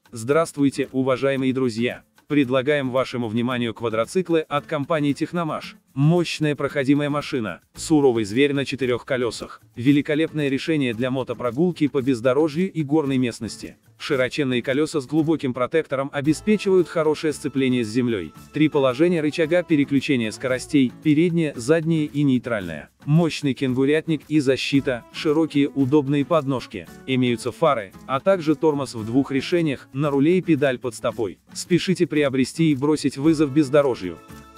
Здравствуйте, уважаемые друзья! Предлагаем вашему вниманию квадроциклы от компании Техномаш. Мощная проходимая машина, суровый зверь на 4 колесах, великолепное решение для мотопрогулки по бездорожью и горной местности. Широченные колеса с глубоким протектором обеспечивают хорошее сцепление с землей. 3 положения рычага переключения скоростей, переднее, заднее и нейтральное. Мощный кенгурятник и защита, широкие удобные подножки. Имеются фары, а также тормоз в 2 решениях, на руле и педаль под стопой. Спешите приобрести и бросить вызов бездорожью.